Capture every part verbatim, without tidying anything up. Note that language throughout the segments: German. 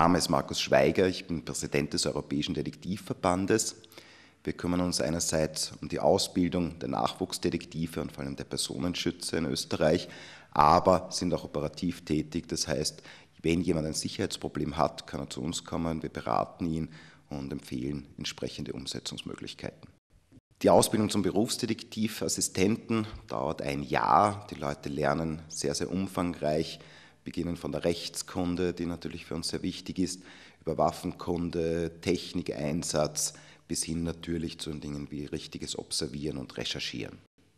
Name ist Markus Schweiger, ich bin Präsident des Europäischen Detektivverbandes. Wir kümmern uns einerseits um die Ausbildung der Nachwuchsdetektive und vor allem der Personenschützer in Österreich, aber sind auch operativ tätig. Das heißt, wenn jemand ein Sicherheitsproblem hat, kann er zu uns kommen, wir beraten ihn und empfehlen entsprechende Umsetzungsmöglichkeiten. Die Ausbildung zum Berufsdetektivassistenten dauert ein Jahr. Die Leute lernen sehr, sehr umfangreich, beginnen von der Rechtskunde, die natürlich für uns sehr wichtig ist, über Waffenkunde, Technikeinsatz bis hin natürlich zu Dingen wie richtiges Observieren und Recherchieren.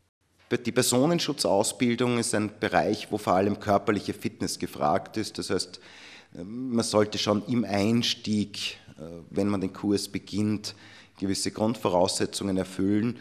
Die Personenschutzausbildung ist ein Bereich, wo vor allem körperliche Fitness gefragt ist. Das heißt, man sollte schon im Einstieg, wenn man den Kurs beginnt, gewisse Grundvoraussetzungen erfüllen.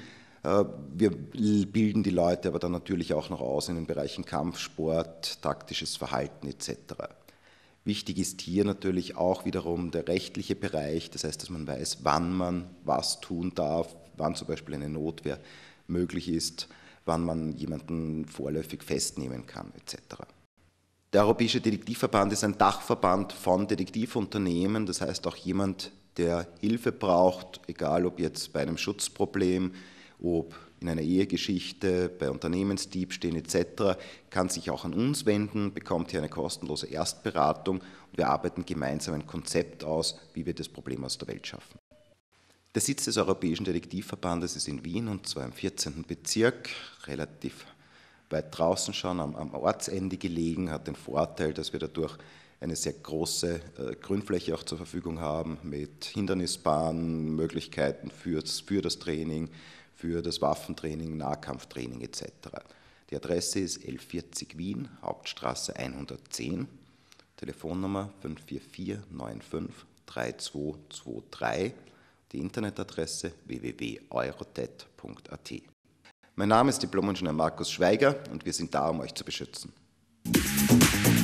Wir bilden die Leute aber dann natürlich auch noch aus in den Bereichen Kampfsport, taktisches Verhalten et cetera. Wichtig ist hier natürlich auch wiederum der rechtliche Bereich, das heißt, dass man weiß, wann man was tun darf, wann zum Beispiel eine Notwehr möglich ist, wann man jemanden vorläufig festnehmen kann et cetera. Der Europäische Detektivverband ist ein Dachverband von Detektivunternehmen, das heißt auch jemand, der Hilfe braucht, egal ob jetzt bei einem Schutzproblem, ob in einer Ehegeschichte, bei Unternehmensdiebstählen et cetera, kann sich auch an uns wenden, bekommt hier eine kostenlose Erstberatung und wir arbeiten gemeinsam ein Konzept aus, wie wir das Problem aus der Welt schaffen. Der Sitz des Europäischen Detektivverbandes ist in Wien und zwar im vierzehnten Bezirk, relativ weit draußen schon, am, am Ortsende gelegen, hat den Vorteil, dass wir dadurch eine sehr große äh, Grünfläche auch zur Verfügung haben mit Hindernisbahnen, Möglichkeiten fürs, für das Training, für das Waffentraining, Nahkampftraining et cetera. Die Adresse ist elf vierzig Wien, Hauptstraße hundertzehn, Telefonnummer fünf vier vier neun fünf drei zwei zwei drei, die Internetadresse w w w punkt eurodet punkt a t. Mein Name ist Diplom-Ingenieur Markus Schweiger und wir sind da, um euch zu beschützen.